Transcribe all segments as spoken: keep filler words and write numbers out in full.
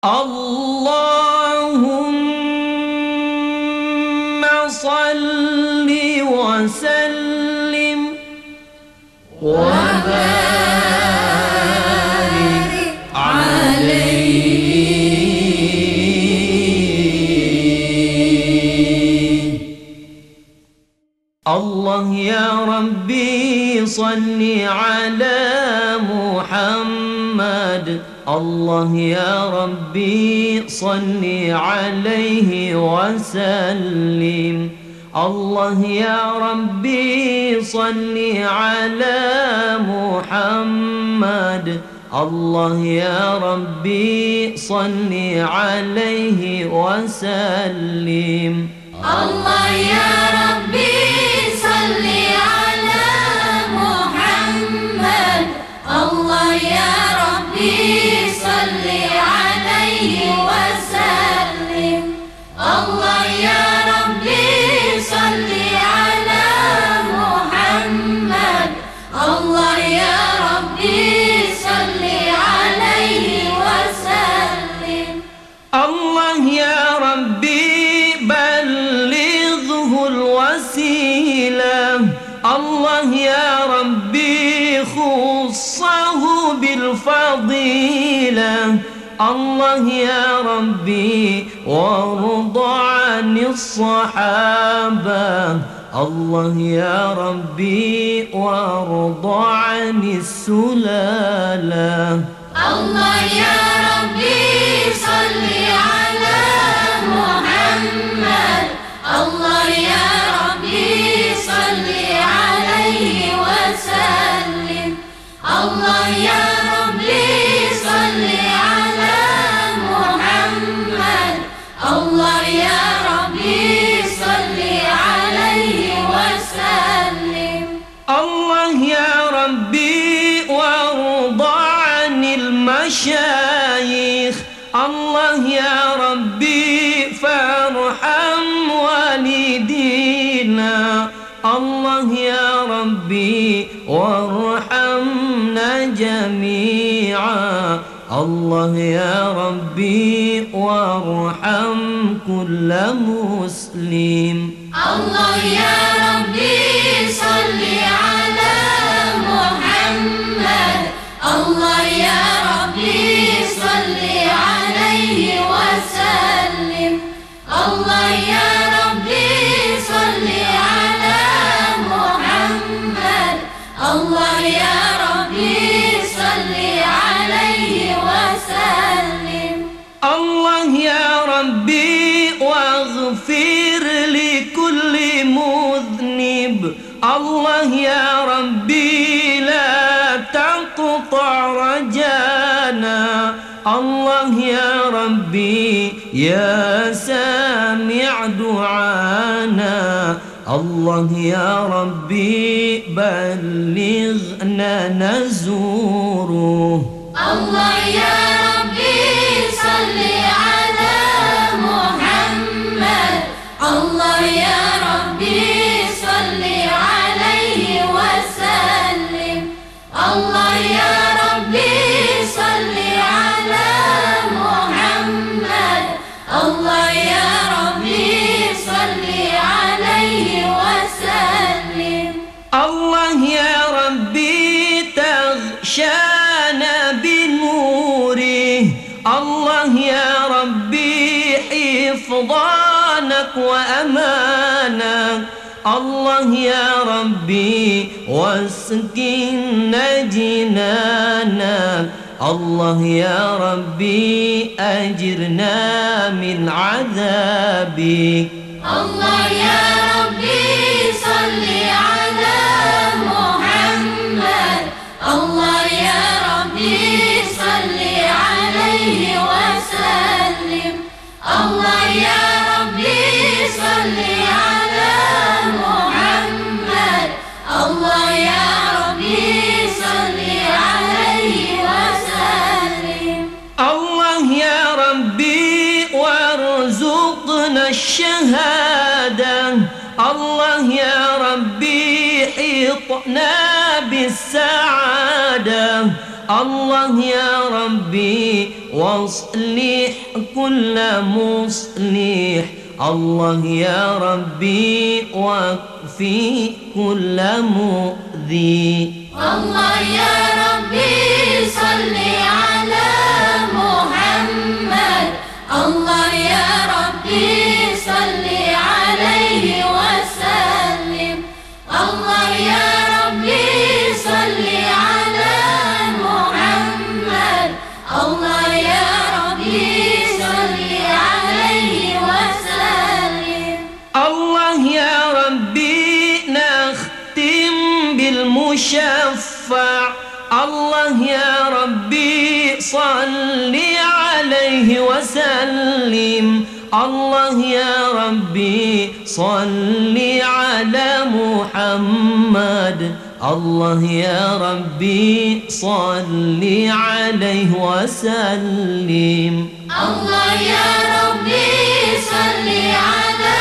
اللهم صل وسلم وبارك عليه. الله يا ربي صل على محمد. الله يا ربي صل عليه وسلم. الله يا ربي صل على محمد. الله يا ربي صل عليه وسلم. الله يا ربي صل على محمد. الله يا ربي صل عليه وسلم. الله يا ربي صل على محمد. الله يا ربي صل عليه وسلم. الله يا ربي بلغه الوسيلة. الله يا ربي خصه بالفضيلة. الله يا ربي وارض عن الصحابة. الله يا ربي وارض عن السلالة. الله يا ربي صل على محمد. الله يا ربي صل عليه وسلم. الله يا ربي صل على محمد. الله يا ربي صل عليه وسلم. الله يا ربي وارض عن المشايخ. الله يا ربي فارحم والدينا. الله يا ربي وارحمنا جميعا. الله يا ربي وارحم كل مسلم. الله يا ربي صل على محمد. الله يا ربي صل عليه وسلم. الله يا ربي صل على محمد. الله يا ربي صل عليه وسلم. الله يا ربي واغفر لكل مذنب. الله يا ربي لا تقطع رجانا. الله يا ربي يا سامع دعانا. الله يا ربي بلغنا نزوره. الله يا ربي صل على محمد. الله يا ربي صل عليه وسلم. الله يا ربي صل على محمد. الله يا ربي صل عليه وسلم. الله يا ربي تغشانا بنوره. الله يا ربي حفظانك وأمانك. الله يا ربي واسكننا جنانك. الله يا ربي أجرنا من عذابك. الله يا ربي صل على محمد. الله يا ربي صل عليه وسلم. الله يا ربي صل على محمد. الله يا ربي صل عليه وسلم. الله يا ربي وارزقنا الشهادة. الله يا ربي حيطنا بالسعادة. الله يا ربي واصلح كل مصلح الله يا ربي واكفي كل مؤذي الله يا ربي صل على محمد الله يا ربي صل عليه وسلم الله يا ربي صل على محمد الله يا ربي صل عليه وسلم الله يا ربي نختم بالمشفع الله يا ربي صل عليه وسلم الله يا ربي صل على محمد الله يا ربي صل عليه وسلم الله يا ربي صل على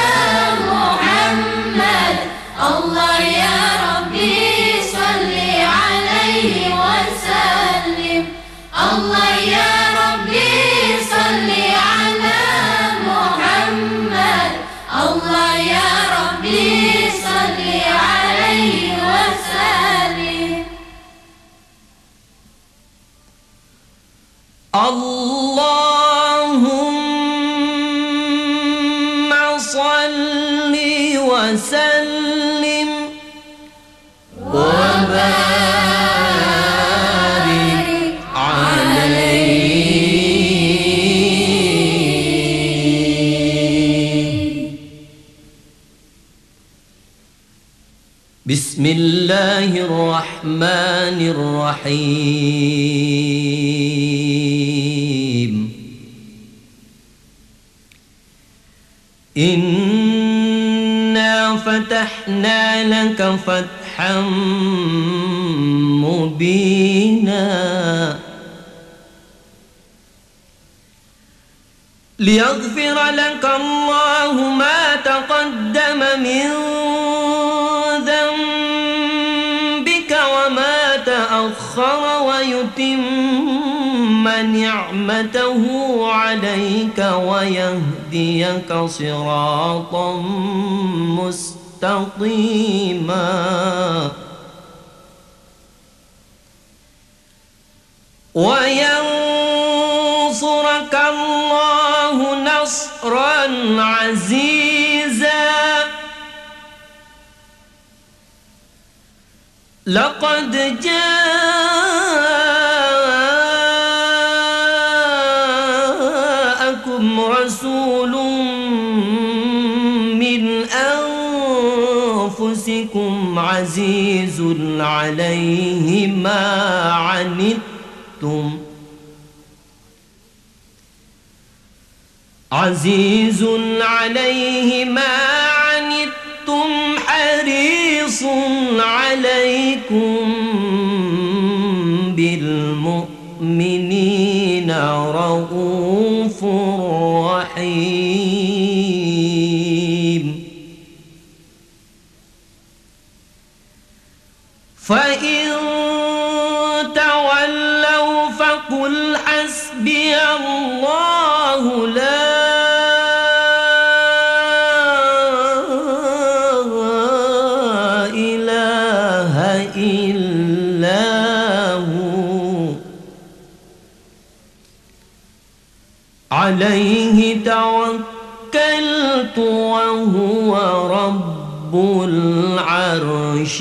محمد الله يا ربي صل عليه وسلم الله يا ربي صل على محمد الله يا ربي صل عليه وسلم اللهم صل وسلم وبارك عليه. بسم الله الرحمن الرحيم. إنا فتحنا لك فتحا مبينا ليغفر لك الله ما تقدم من ذنبك وما تأخر ويتم نعمته عليك ويهديك صراطا مستقيما وينصرك الله نصرا عزيزا لقد جاءكم رسول من أنفسكم عزيز عليه ما عنتم عزيز عليه ما عنتم حريص عليكم بالمؤمنين رؤوف رحيم. فإن تولوا فقل حسبي الله لا إله إلا هو عليه توكلت وهو رب العرش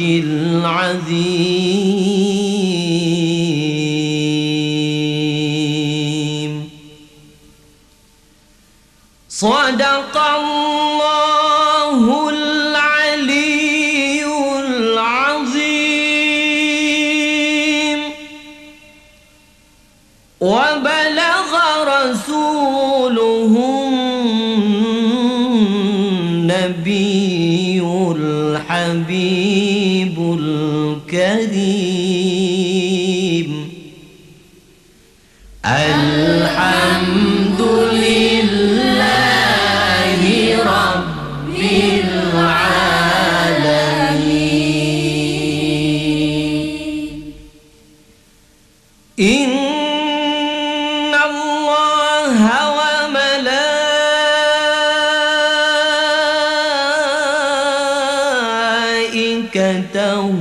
العظيم. صدق الله العلي العظيم وبلغ رسوله النبي الحبيب الكريم. الحمد لله رب العالمين. إن الله وملائكته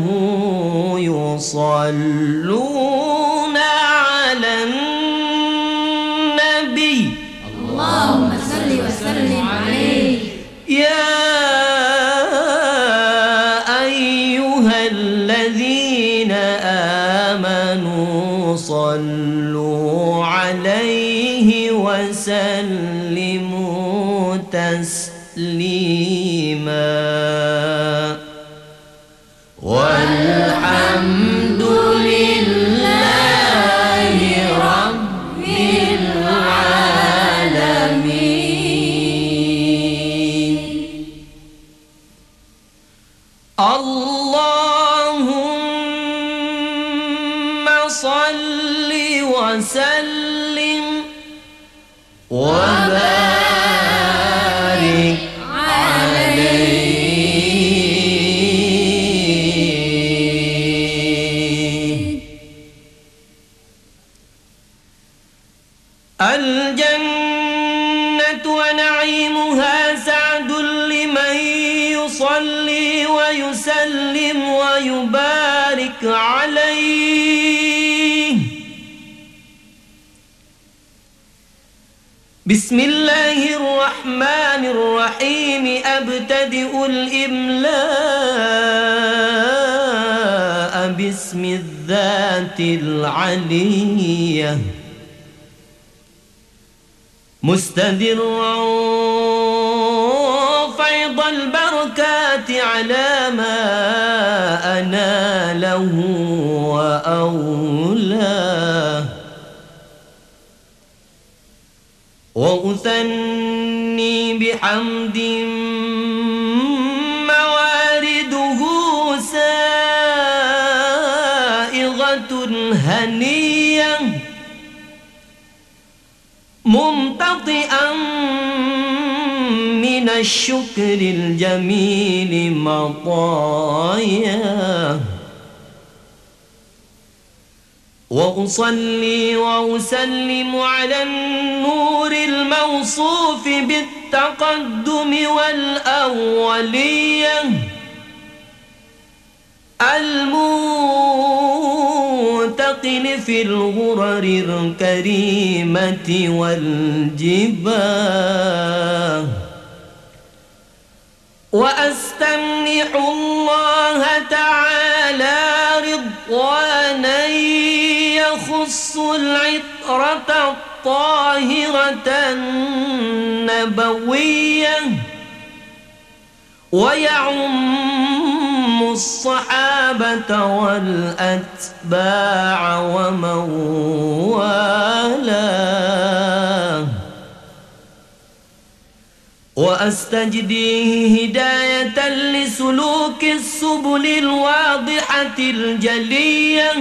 يصلون على النبي اللهم صل وسلم عليه. يا أيها الذين آمنوا صلوا عليه وسلموا تسليما. والحمد لله رب العالمين. اللهم صل وسلم وبارك عليه. الجنة ونعيمها سعد لمن يصلي ويسلم ويبارك عليه. بسم الله الرحمن الرحيم. أبتدئ الإملاء باسم الذات العلية مستدرا فيض البركات على ما أناله وأولاه. وأثني بحمد موارده سائغة هنية ممتطئا من الشكر الجميل مطاياه. وأصلي وأسلم على النور الموصوف بالتقدم والأولية المنتقل في الغرر الكريمة والجباه. وأستمنح الله تعالى رضوانا يخص العطرة الطاهرة النبوية ويعم الصحابة والأتباع ومن والاه. وأستجديه هداية لسلوك السبل الواضحة الجلية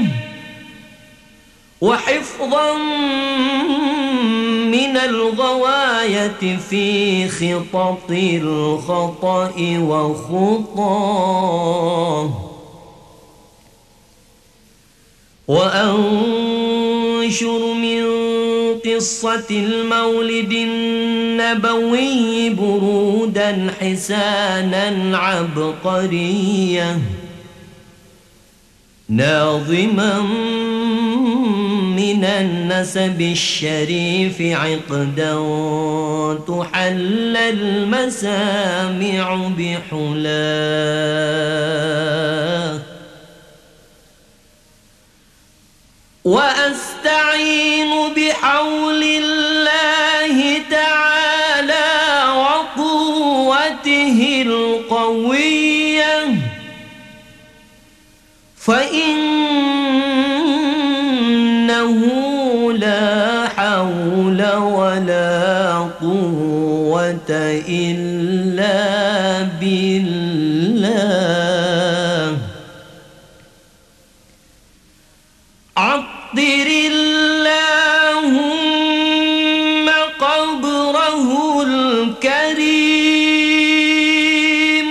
وحفظا من الغواية في خطط الخطأ وخطاه. وأنشر من قصة المولد النبوي برودا حسانا عبقريا ناظما من النسب الشريف عقدا تحل المسامع بحلاه. وأستعين بحول الله تعالى وقوته القوية فإنه لا حول ولا قوة إلا بالله. عطر اللهم قبره الكريم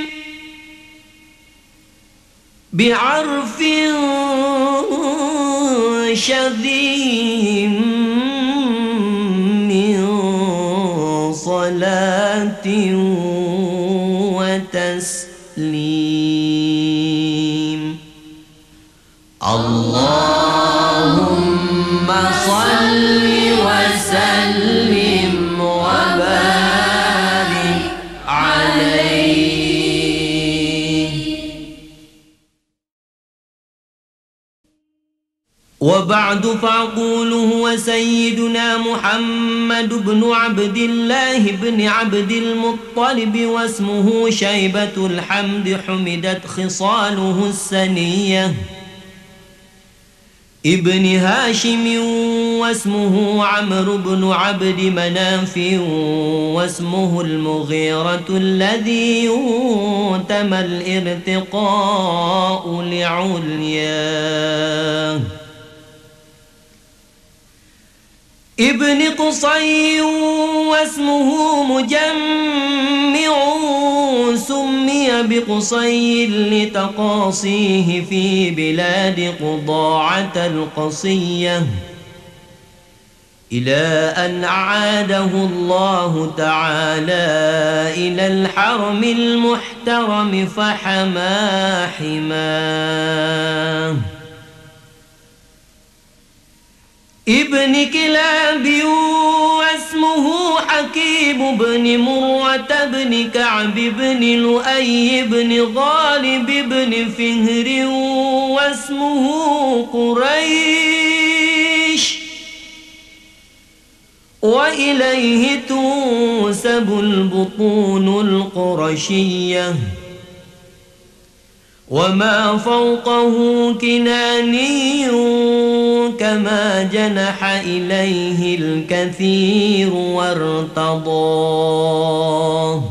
بعرف شريف ذي من صلاة وتسليم. اللهم صل وسلم وبارك عليه. وبعد فأقول هو سيدنا محمد بن عبد الله بن عبد المطلب، واسمه شيبة الحمد، حمدت خصاله السنية، ابن هاشم، واسمه عمرو بن عبد مناف، واسمه المغيرة الذي يؤتم الارتقاء لعلياه، ابن قصي، واسمه مجمع، سمي بقصي لتقاصيه في بلاد قضاعة القصية، إلى أن أعاده الله تعالى إلى الحرم المحترم فحما حماه، ابن كلاب، واسمه حكيم بن مرة بن كعب بن لؤي بن غالب بن فهر، واسمه قريش، وإليه تنسب البطون القرشية، وما فوقه كناني كما جنح إليه الكثير وارتضاه،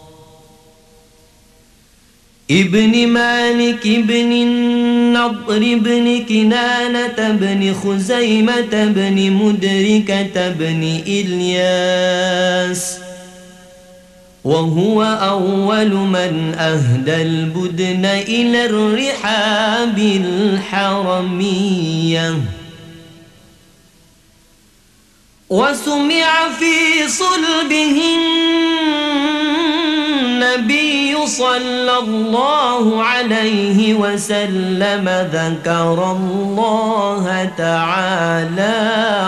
ابن مالك بن النضر بن كنانة بن خزيمة بن مدركة بن إلياس، وهو أول من أهدى البدن إلى الرحاب الحرمية، وسمع في صلبه النبي صلى الله عليه وسلم ذكر الله تعالى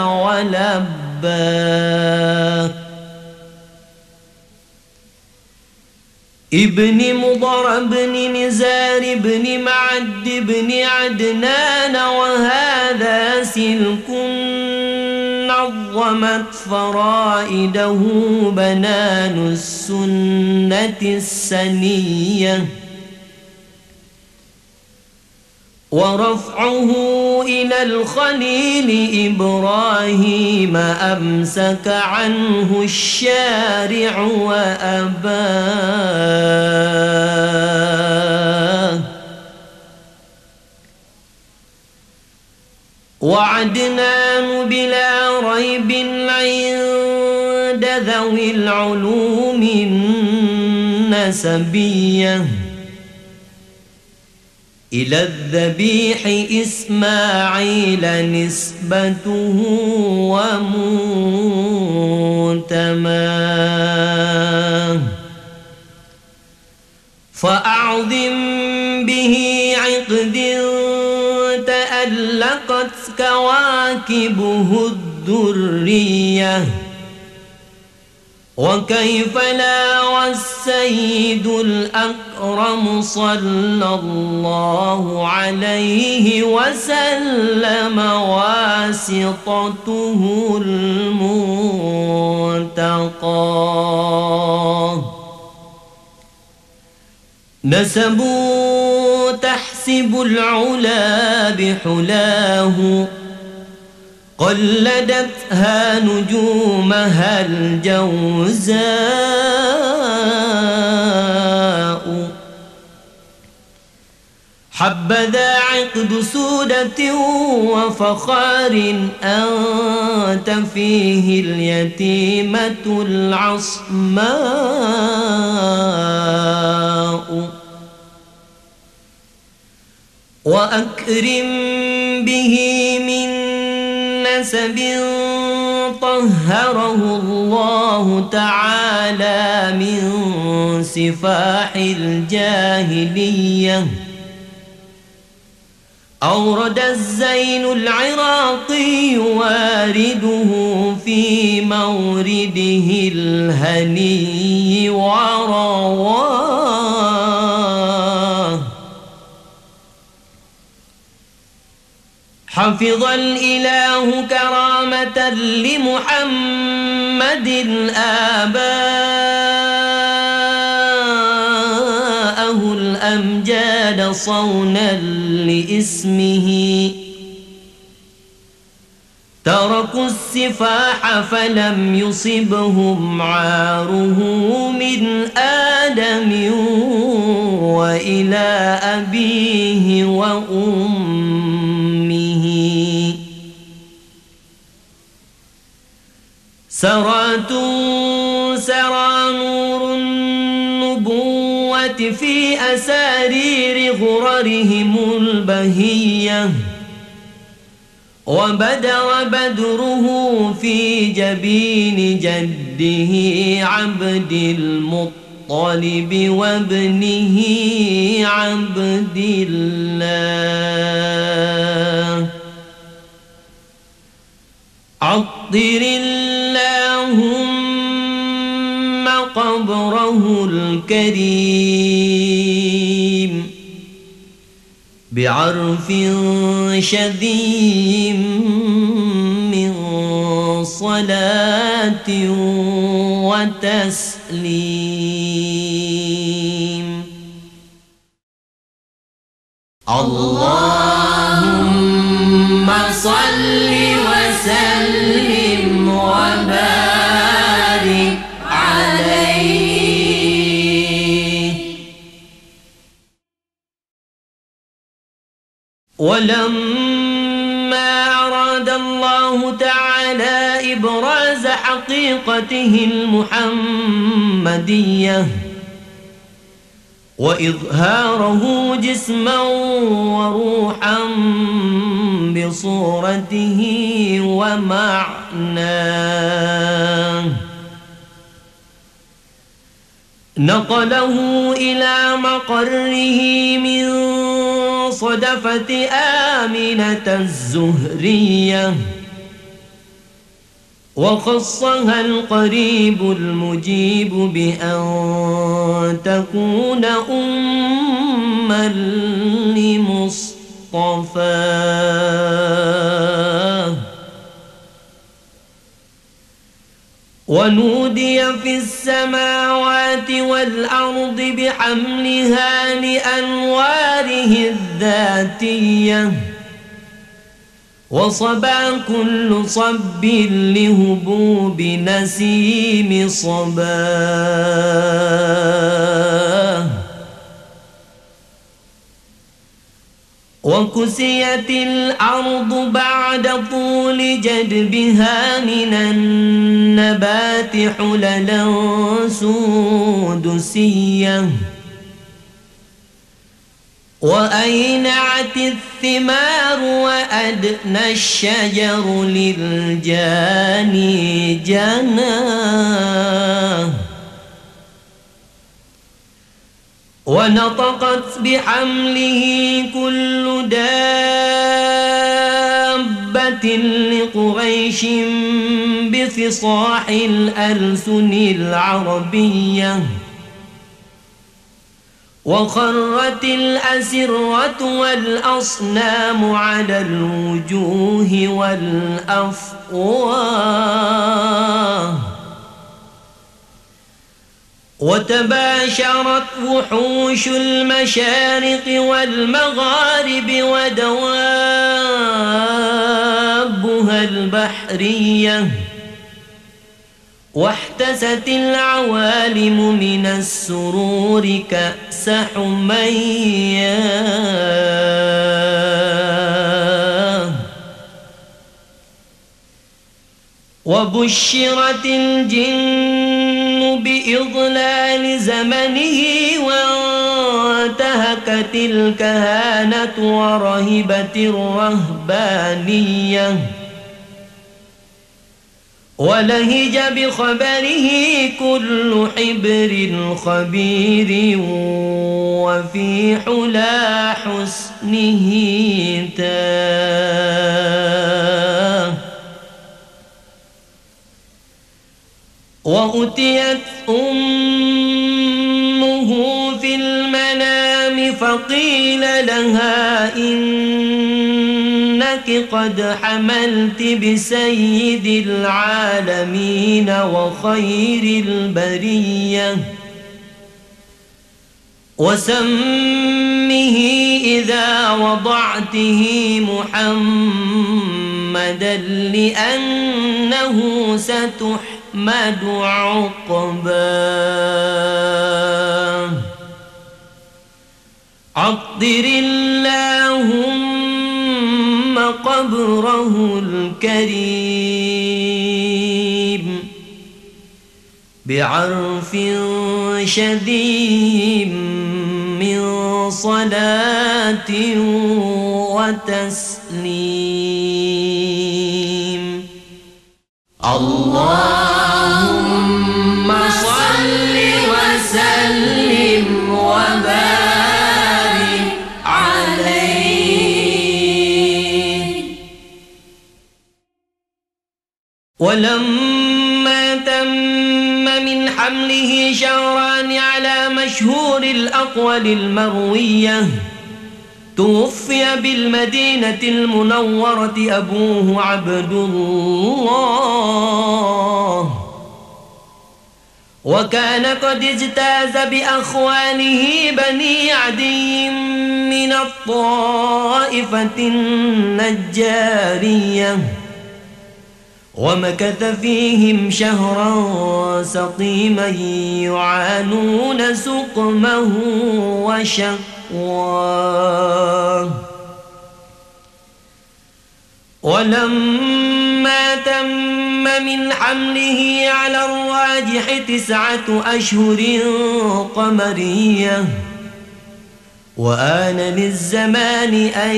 ولباه، ابن مضر بن نزار بن معد بن عدنان، وهذا سلك نظمت فرائده بنان السنة السنية، ورفعه إلى الخليل إبراهيم أمسك عنه الشارع وأباه، وعدنان بلا ريب عند ذوي العلوم النسبية، إلى الذبيح إسماعيل نسبته ومنتماه، فأعظم به عقد تألقت كواكبه الدرية، وكيف لا والسيد الأكرم صلى الله عليه وسلم واسطته المنتقى، نسب تحسب العلا بحلاه، قلدتها نجومها الجوزاء، حبذا عقد سودة وفخار أنت فيه اليتيمة العصماء، وأكرم به من نسب طهره الله تعالى من سفاح الجاهلية. أورد الزين العراقي وارده في مورده الهني ورواه. حفظ الإله كرامة لمحمد آباءه الأمجاد صونا لاسمه. تركوا السفاح فلم يصبهم عاره من آدم وإلى أبيه وأمه. سرات سرى نور النبوة في أسارير غررهم البهية. وبدر بدره في جبين جده عبد المطلب وابنه عبد الله. عطر اللهم قبره الكريم بعرف شذي من صلاة وتسليم. اللهم صل وسلم وبارك عليه. ولما أراد الله تعالى إبراز حقيقته المحمدية وإظهاره جسما وروحا بصورته ومعناه نقله إلى مقره من صدفة آمنة الزهرية. وخصها القريب المجيب بأن تكون أما لمصطفاه. ونودي في السماوات والأرض بحملها لأنواره الذاتية. وصبا كل صب لهبوب نسيم صباه. وكسيت الأرض بعد طول جدبها من النبات حللا سودسية. وأينعت الثمار وأدنى الشجر للجاني جناه. ونطقت بحمله كل دابة لقريش بفصاح الألسن العربية. وخرت الأسرة والأصنام على الوجوه والأفواه. وتباشرت وحوش المشارق والمغارب ودوابها البحرية. واحتست العوالم من السرور كأس حمياه. وبشرت الجن بإضلال زمنه وانتهكت الكهانة ورهبت الرهبانية. ولهج بخبره كل حبر خبير وفي حلا حسنه تاه وأتيت أمه في المنام فقيل لها إنك قد حملت بسيد العالمين وخير البرية وسمه إذا وضعته محمدا لأنه ستحمد عقباه عطر اللهم قبره الكريم بعرف شديد من صلاة وتسليم اللهم صل وسلم وبارك عليه. ولما تم من حمله شهران على مشهور الأقوال المروية توفي بالمدينة المنورة أبوه عبد الله وكان قد اجتاز بأخوانه بني عدي من الطائفة النجارية ومكث فيهم شهرا سقيما يعانون سقمه وشقواه. ولما تم من حمله على الراجح تسعة أشهر قمرية وآن للزمان أن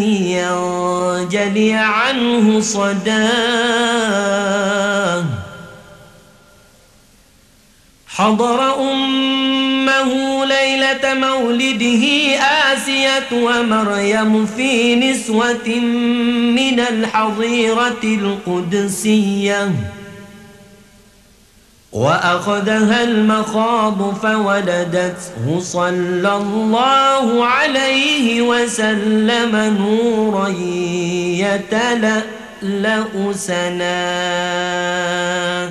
ينجلي عنه صداه حضر أمه ليلة مولده آسية ومريم في نسوة من الحظيرة القدسية وأخذها المخاض فولدته صلى الله عليه وسلم نورا يتلألأ سناه.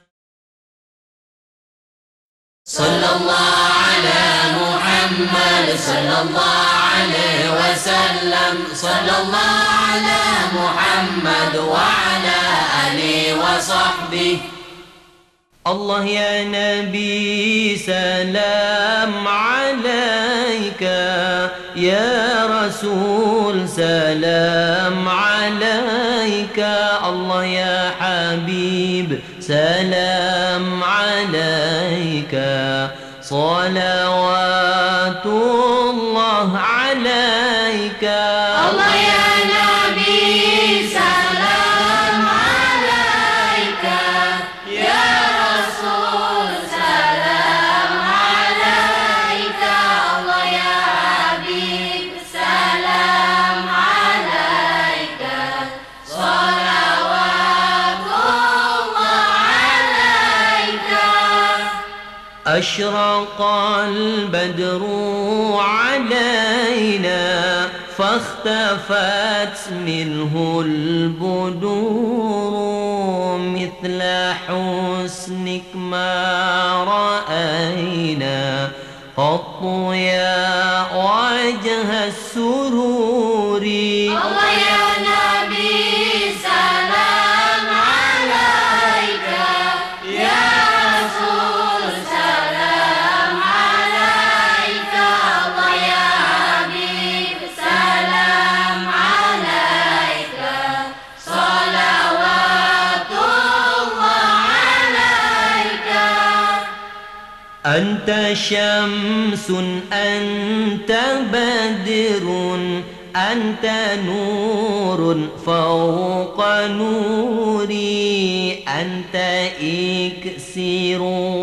صلى الله على محمد صلى الله عليه وسلم صلى الله على محمد وعلى آله وصحبه. الله يا نبي سلام عليك يا رسول سلام عليك الله يا حبيب سلام عليك صلوات الله عليك. الله يا نبي سلام عليك يا رسول سلام عليك الله يا حبيب سلام عليك صلوات الله عليك. أشرق البدر علينا فاختفت منه البدور مثل حسنك ما رأينا قط يا وجه السرور. الله يا نبي سلام عليك يا رسول سلام عليك الله يا حبيب سلام عليك صلوات الله عليك. أنت شمس أنت بدر أنت نور فوق نوري، أنت إكسير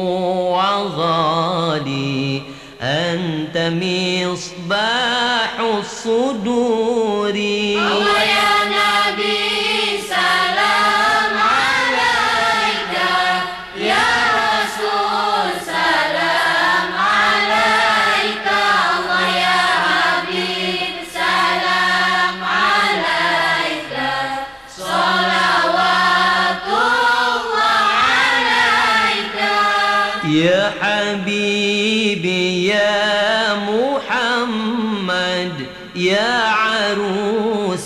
وغالي، أنت مصباح الصدور. الله يا نبي سلام عليك، يا رسول سلام عليك، الله يا حبيب سلام عليك، صلوات الله عليك. يا حبيبي يا محمد، يا عروس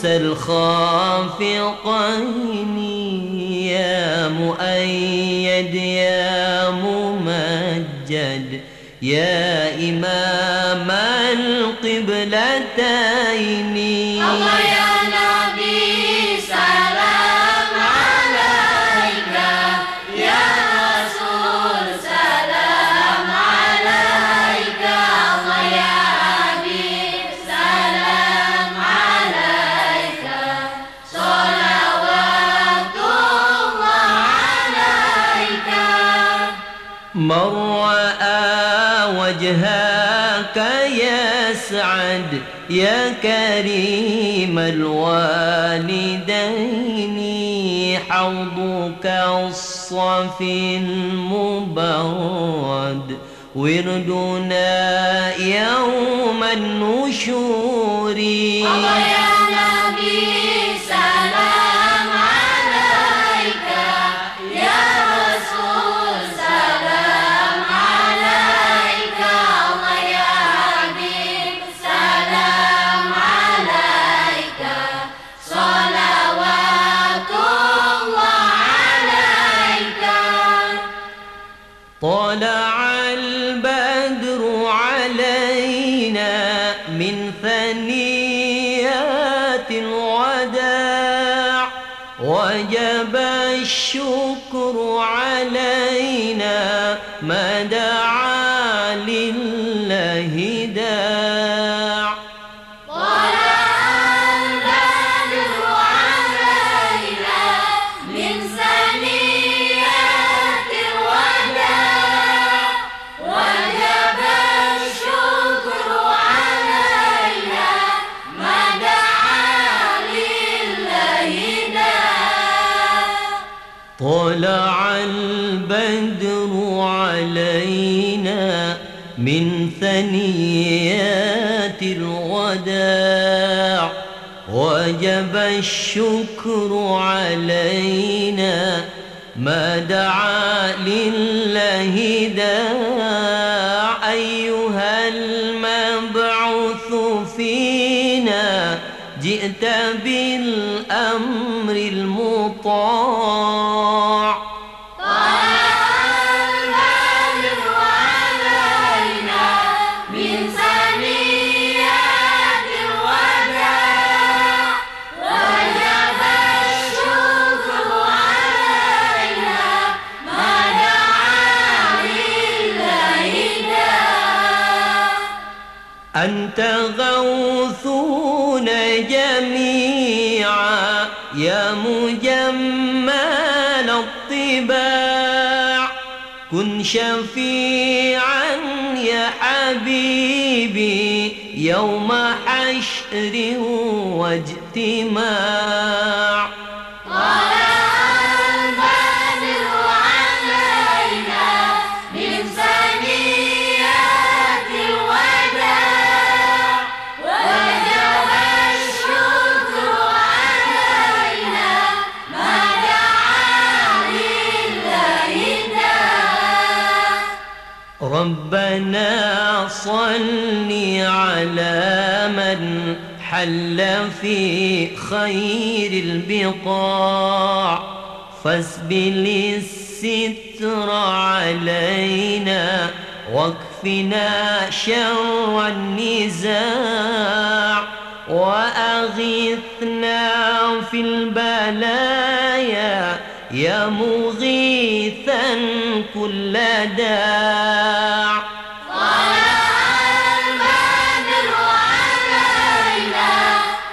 الخافقين، يا مؤيد يا ممجد، يا إمام القبلتين. الله يا نبي سلام عليك، يا رسول سلام عليك، الله يا حبيب سلام عليك، صلوات الله عليك. من رأى وجهك يسعد، يا كريم الوالدين، حوضك الصفي المبرد، وردنا يوم النشور. الله يا نبي سلام عليك، يا رسول سلام عليك، الله يا حبيب سلام عليك، صلوات الله عليك. طلع البدر علينا من ثنيات الوداع، وجب الشكر علينا ما دعا لله داع. طلع البدر علينا من ثنيات الوداع، وجب الشكر علينا ما دعا لله داع. طلع البدر علينا من ثنيات الوداع، وجب الشكر علينا ما دعا لله داع. أيها المبعوث فينا، جئت بالأمر المطاع. طلع البدر علينا من ثنيات الوداع، وجب الشكر علينا ما دعا لله داع. أنت غوثنا جميعا، يا مجمل الطباع، كن شفيعا يا حبيبي يوم حشر واجتماع. طلع البدر علينا من ثنيات الوداع، وجب الشكر علينا ما دعا لله داع. ربنا صل على من حل في خير البقاع، فاسبل الستر علينا واكفنا شر النزاع، وأغثنا في البلايا يا مغيثا كل داع. طلع البدر علينا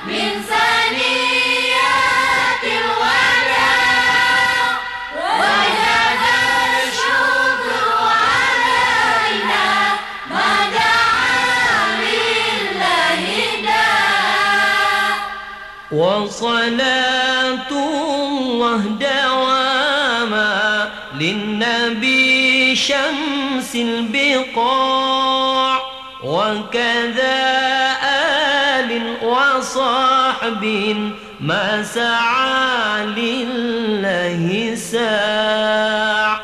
وصلاة الله دواما للنبي شمس البقاع، وكذا آل وصحب ما سعى لله ساع.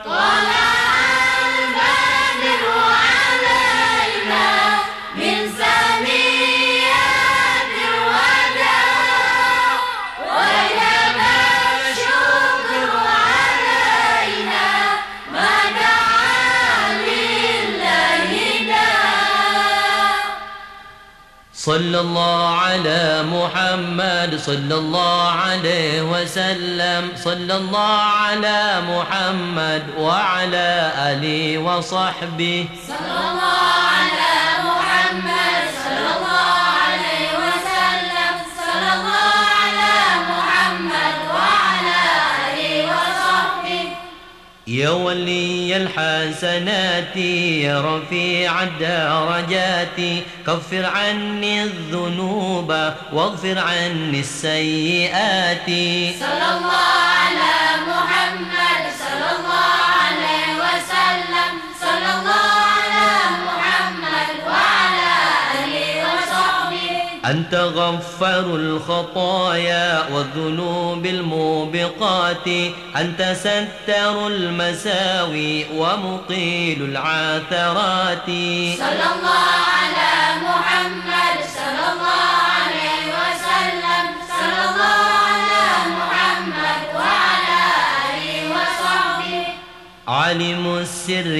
صلى الله على محمد صلى الله عليه وسلم، صلى الله على محمد وعلى آله وصحبه. صلى الله على محمد صلى الله عليه وسلم، صلى الله على محمد وعلى آله وصحبه. يا ولي الحسنات يا رفيع الدرجات، كفر عني الذنوب واغفر عني السيئات. صلى الله على محمد صلى الله عليه وسلم، صلى الله على محمد وعلى آله وصحبه. أنت غفار الخطايا والذنوب الموبقات، أنت ستر المساوي ومقيل العثرات. صلى الله على محمد صلى الله عليه وسلم، صلى الله على محمد وعلى آله وصحبه. عالم السر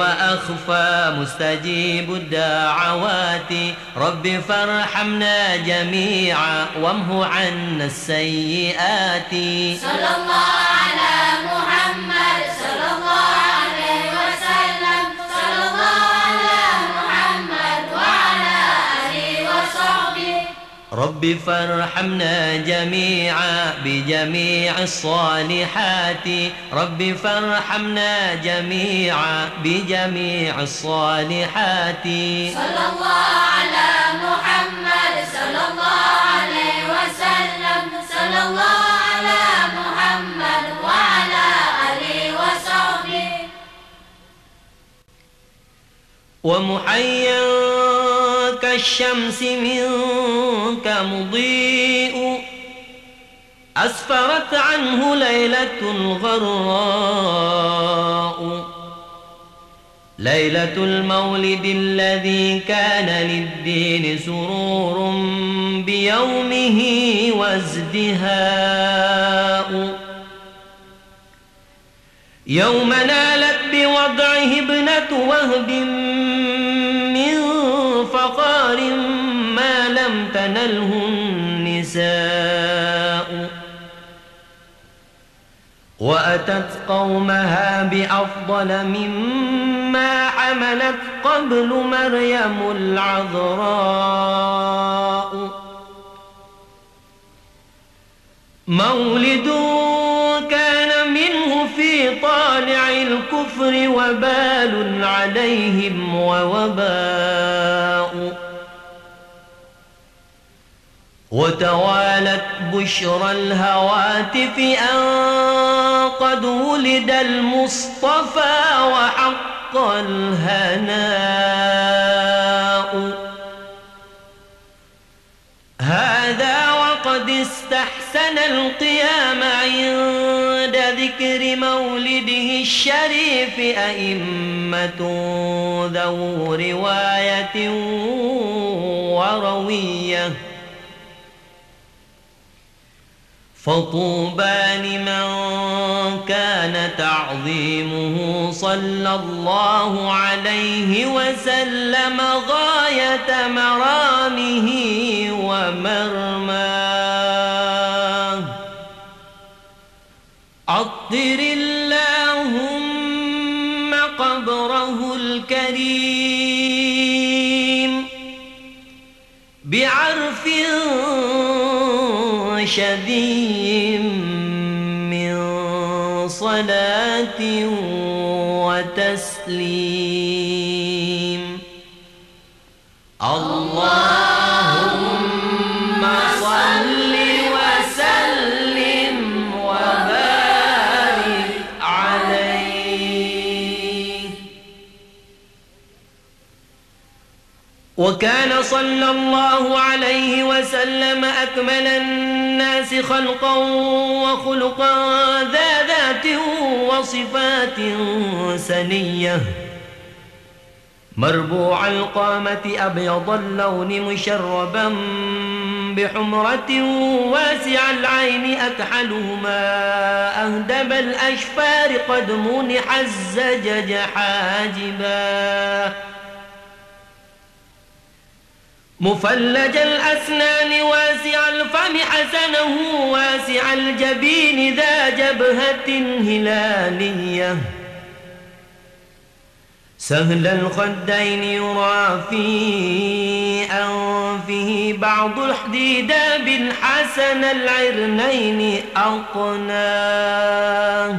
وأخفى مستجيب الدعوات، رب فارحمنا جميعا وامه عنا السيئات. صلى الله على محمد صلى الله عليه وسلم، صلى الله على محمد وعلى آله وصحبه. رب فارحمنا جميعا بجميع الصالحات، رب فارحمنا جميعا بجميع الصالحات. صلى الله على محمد صلى الله عليه وسلم، صلى الله على محمد وعلى آله وصحبه. ومحيا كالشمس منك مضيء، أسفرت عنه ليلة الغراء، ليلة المولد الذي كان للدين سرور بيومه وازدهاء، يوم نالت بوضعه ابنة وهب من فقار ما لم تنله النساء، وأتت قومها بأفضل مما حملت قبل مريم العذراء، مولد كان منه في طالع الكفر وبال عليهم ووباء، وتوالت بشرى الهواتف أن قد ولد المصطفى وحق الهناء، هذا وقد استحسن القيام عند ذكر مولده الشريف أئمة ذو رواية وروية، فطوبى لمن كان تعظيمه صلى الله عليه وسلم غاية مرامه ومرماه. عطر اللهم قبره الكريم بعرف شديد من صلاة وتسليم. اللهم صل وكان صلى الله عليه وسلم أكمل الناس خلقا وخلقا ذا ذات وصفات سنية مربوع القامة أبيض اللون مشربا بحمرة واسع العين أكحلهما أهدب الأشفار قد منح الزجج حاجبا مفلج الأسنان واسع الفم حسنه واسع الجبين ذا جبهة هلالية سهل الخدين يرى في أنفه بعض الحديداب حسن العرنين أقناه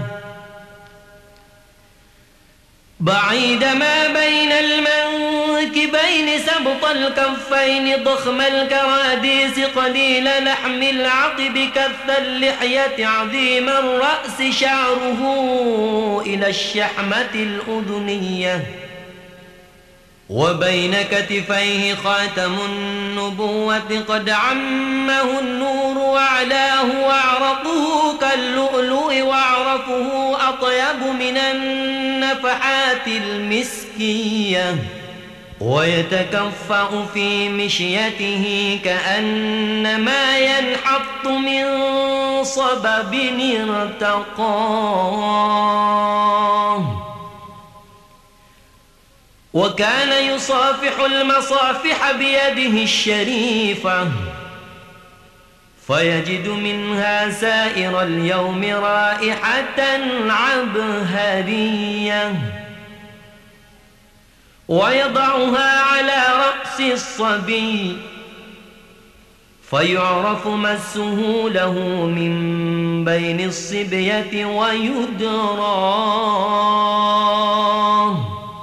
بعيد ما بين المنكبين سبط الكفين ضخم الكراديس قليل لحم العقب كث اللحية عظيم الرأس شعره إلى الشحمة الأذنية وبين كتفيه خاتم النبوة قد عمه النور وعلاه وأعرقه كاللؤلؤ وأعرفه أطيب من النفحات المسكية ويتكفأ في مشيته كأنما ينحط من صبب ارتقاه وكان يصافح المصافح بيده الشريفة فيجد منها سائر اليوم رائحة عبهرية ويضعها على رأس الصبي فيعرف مسه له من بين الصبية ويدراه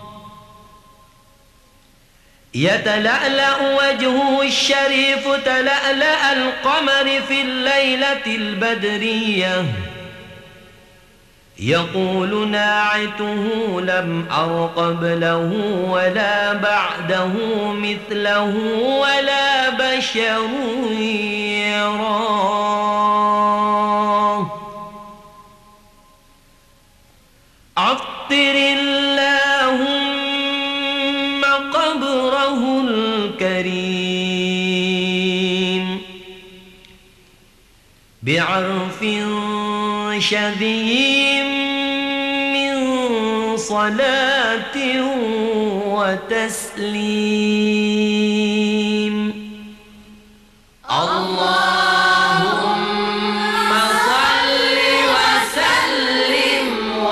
يتلألأ وجهه الشريف تلألأ القمر في الليلة البدرية يقول ناعته لم أر قبله ولا بعده مثله ولا بشر يراه عطر اللهم قبره الكريم بعرف شذي من صلاة وتسليم اللهم صل وسلم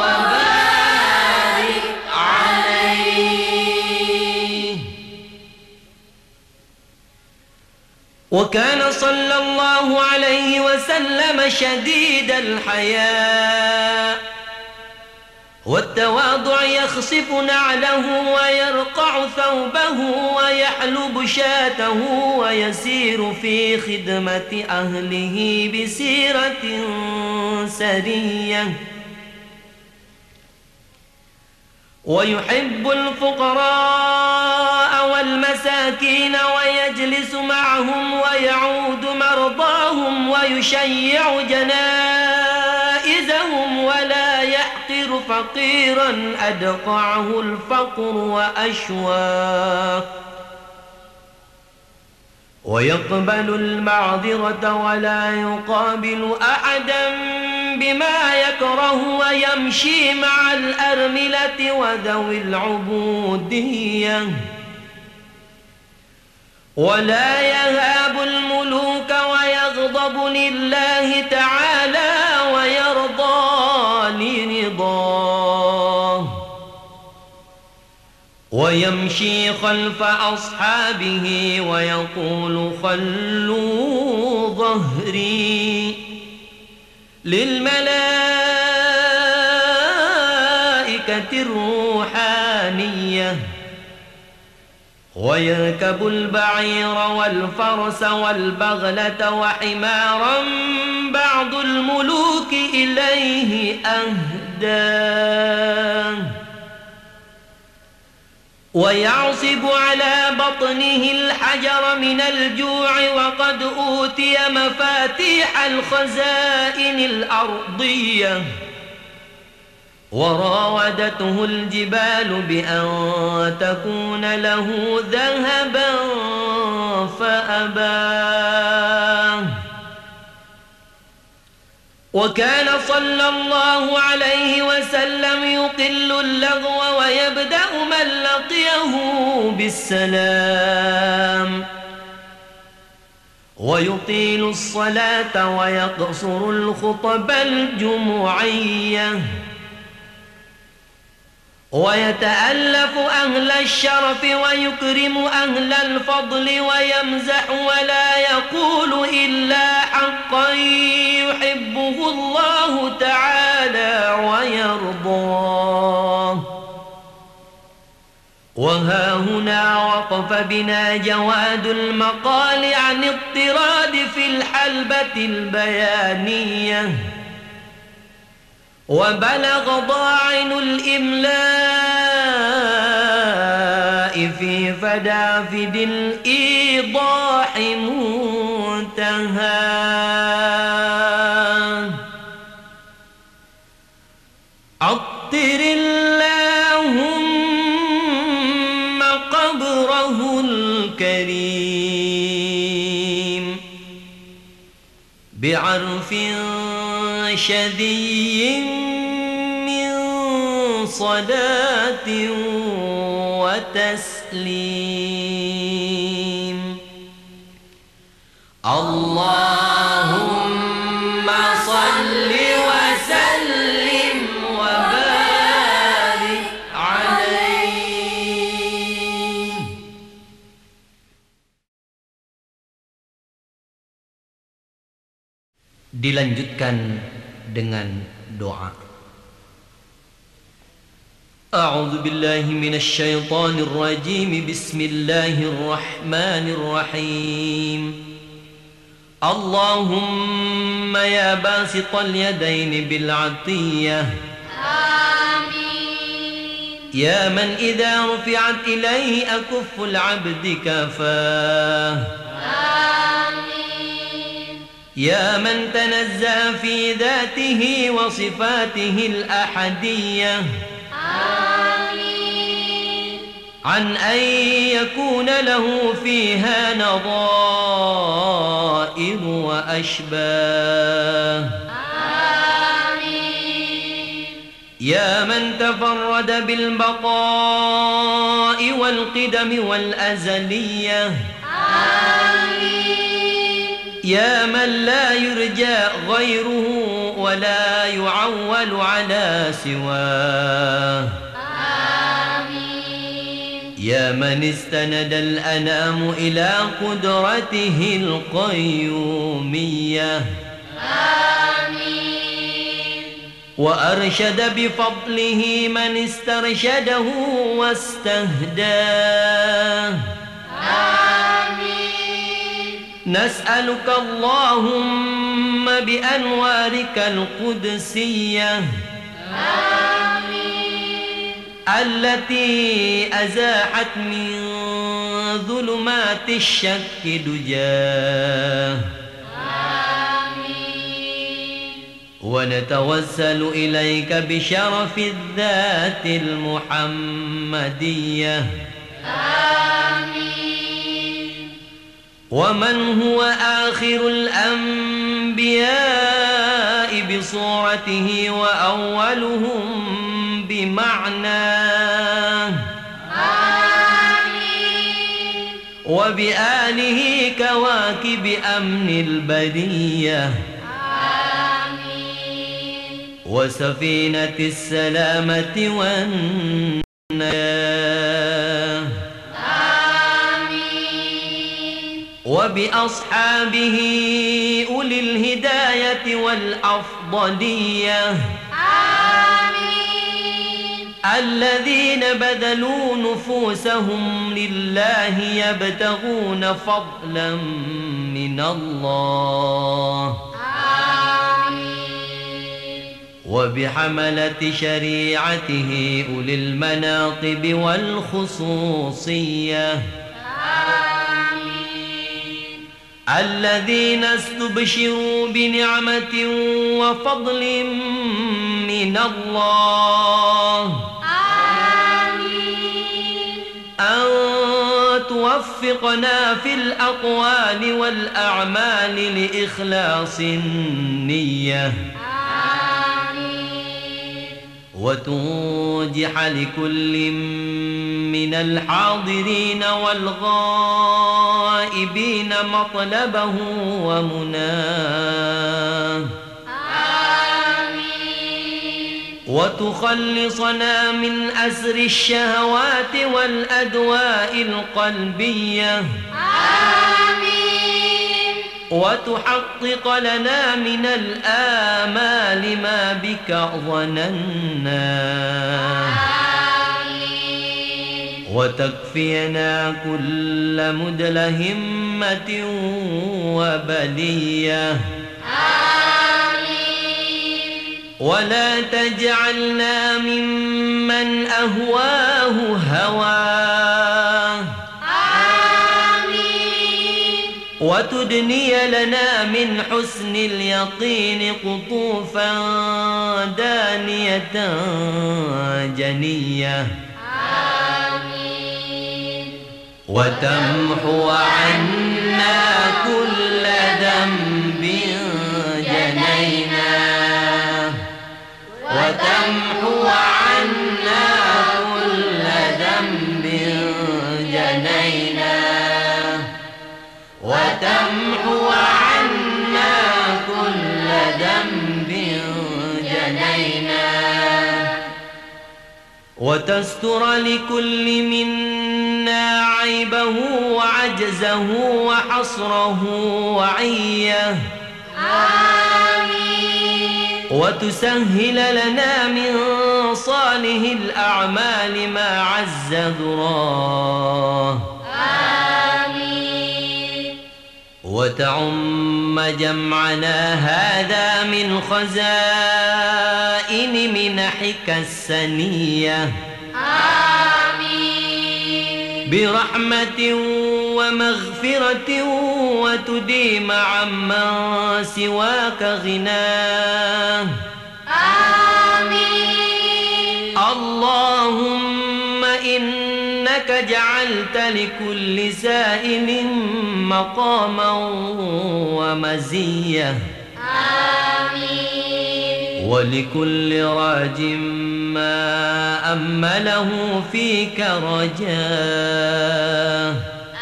وبارك عليه. وكان صلى الله عليه وسلم شديد الحياء والتواضع يخصف نعله ويرقع ثوبه ويحلب شاته ويسير في خدمة أهله بسيرة سرية ويحب الفقراء والمساكين ويجلس معهم ويعود مرضاهم ويشيع جنائزهم ولا يحقر فقيرا أدقعه الفقر وأشواه ويقبل المعذرة ولا يقابل أحدا بما يكره ويمشي مع الأرملة وذوي العبودية ولا يهاب الملوك ويغضب لله تعالى ويرضى لرضاه ويمشي خلف أصحابه ويقول خلوا ظهري للملائكة الروحانية ويركب البعير والفرس والبغلة وحمارا بعض الملوك إليه أهداه ويعصب على بطنه الحجر من الجوع وقد أوتي مفاتيح الخزائن الأرضية. وراودته الجبال بأن تكون له ذهبا فأباه. وكان صلى الله عليه وسلم يقل اللغو ويبدأ من لقيه بالسلام، ويطيل الصلاة ويقصر الخطب الجمعية، ويتألف أهل الشرف ويكرم أهل الفضل ويمزح ولا يقول إلا حقا يحبه الله تعالى ويرضاه. وها هنا وقف بنا جواد المقال عن اضطراد في الحلبة البيانية، وبلغ ضاعن الإملاء في فدافد الإيضاح منتهى. عطر اللهم قبره الكريم بعرف شذي من صلاة وتسليم. اللهم صل وسلم وبارك عليه. Dilanjutkan dengan doa. A'udzu billahi minasy syaithanir rajim. Bismillahirrahmanir rahim. Allahumma ya basital yadaini bil 'atiyah. Amin. Ya man idza rufi'at ilaihi akufful 'abdi kafah. يا من تنزه في ذاته وصفاته الأحدية. آمين. عن أن يكون له فيها نظائر وأشباه. آمين. يا من تفرد بالبقاء والقدم والأزلية. آمين. يا من لا يرجى غيره ولا يعول على سواه. آمين. يا من استند الأنام إلى قدرته القيومية. آمين. وأرشد بفضله من استرشده واستهداه. نسألك اللهم بأنوارك القدسية. آمين. التي أزاحت من ظلمات الشك دجاه. آمين. ونتوسل إليك بشرف الذات المحمدية. آمين. ومن هو آخر الأنبياء بصورته وأولهم بمعناه. آمين. وبآله كواكب أمن البرية. آمين. وسفينة السلامة والنجاة. وبأصحابه أولي الهداية والأفضلية. آمين. الذين بذلوا نفوسهم لله يبتغون فضلا من الله. آمين. وبحملة شريعته أولي المناقب والخصوصية آمين. الذين استبشروا بنعمة وفضل من الله آمين. أن توفقنا في الأقوال والأعمال لإخلاص النية وتنجح لكل من الحاضرين والغائبين مطلبه ومناه آمين. وتخلصنا من أسر الشهوات والأدواء القلبية آمين. وتحقق لنا من الآمال ما بك ظننا آمين. وتكفينا كل مدلهمة وبلية آمين. ولا تجعلنا ممن أهواه هواه وتدني لنا من حسن اليقين قطوفا دانية جنية آمين. وتمحو عنا كل ذنب جنيناه وتمحو عنا كل ذنب جنيناه وتمحو عنا كل ذنب جنيناه وتستر لكل منا عيبه وعجزه وحصره وعيه آمين. وتسهل لنا من صالح الأعمال ما عز ذراه وتعم جمعنا هذا من خزائن منحك السنية آمين. برحمة ومغفرة وتديم عمن سواك غناه آمين. اللهم إنك جعلت لكل سائل مقاما ومزية آمين. ولكل راج ما أمله فيك رجاه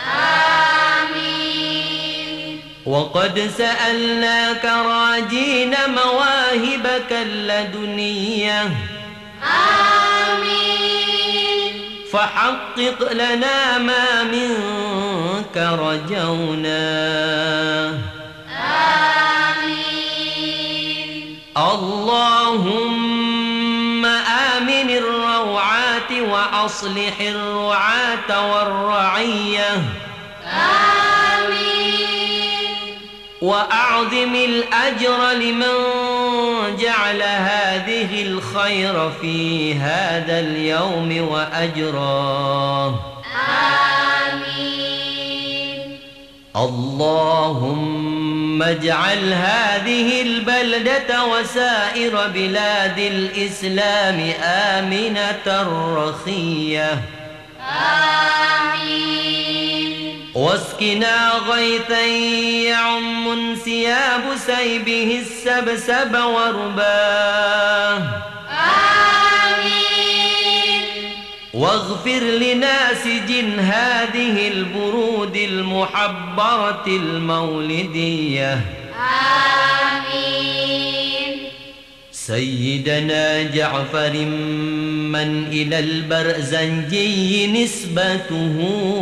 آمين. وقد سألناك راجين مواهبك اللدنية آمين. فحقق لنا ما منك رجوناه آمين. اللهم آمن الروعات وأصلح الرعاة والرعية آمين. وأعظم الأجر لمن جعل هذه الخير في هذا اليوم وأجراه آمين. اللهم اجعل هذه البلدة وسائر بلاد الإسلام آمنة رخية آمين. واسقنا غيثا يعم انسياب سيبه السبسب ورباه آمين. واغفر لناسج هذه البرود المحبرة المولدية آمين. سيدنا جعفر من إلى البرزنجي نسبته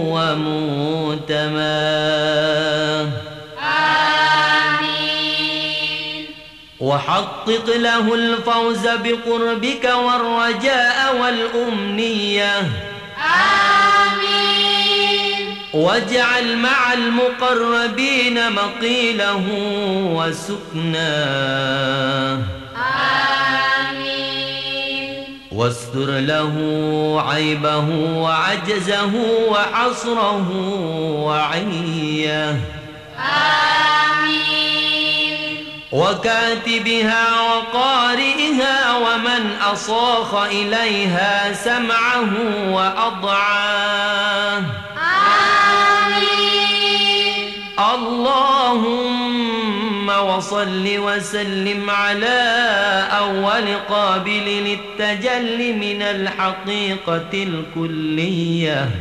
ومنتماه آمين. وحقق له الفوز بقربك والرجاء والأمنية آمين. واجعل مع المقربين مقيله وسكناه آمين. واستر له عيبه وعجزه وحصره وعيه. آمين. وكاتبها وقارئها ومن أصاخ إليها سمعه وأضعاه. آمين. اللهم وصل وسلم على أول قابل للتجلي من الحقيقة الكلية.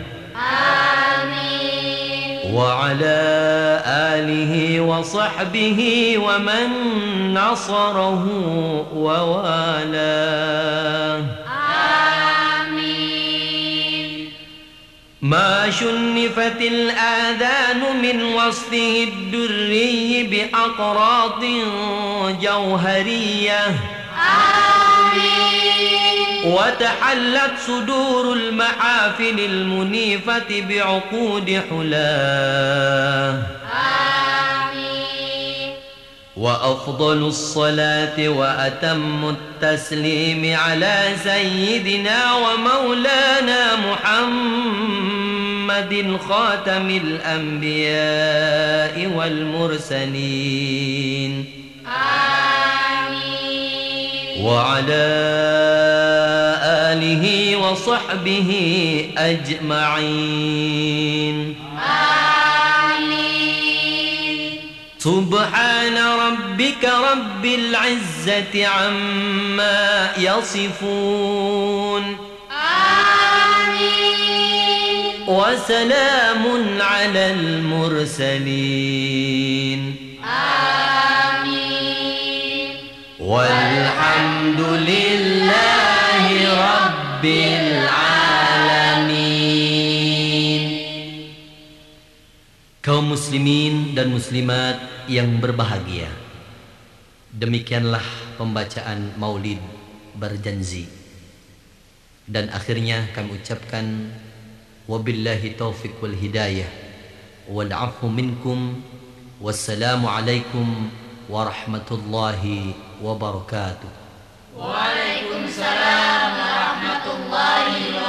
آمين. وعلى آله وصحبه ومن نصره ووالاه. آمين. ما شنفت الآذان من وصفه الدري بأقراط جوهرية. آمين. وتحلت صدور المحافل المنيفة بعقود حلاه. آمين. وأفضل الصلاة وأتم التسليم على سيدنا ومولانا محمد خاتم الأنبياء والمرسلين. آمين. وعلى آله وصحبه أجمعين. آمين. سبحان ربك رب العزة عما يصفون. آمين. وسلام على المرسلين. آمين. والحمد لله رب العالمين. Kaum muslimin dan muslimat yang berbahagia, demikianlah pembacaan Maulid Barjanzi. Dan akhirnya kami ucapkan wabillahi taufiq wal hidayah wal afu minkum. Wassalamu alaikum warahmatullahi wabarakatuh. Waalaikumsalam warahmatullahi wabarakatuh.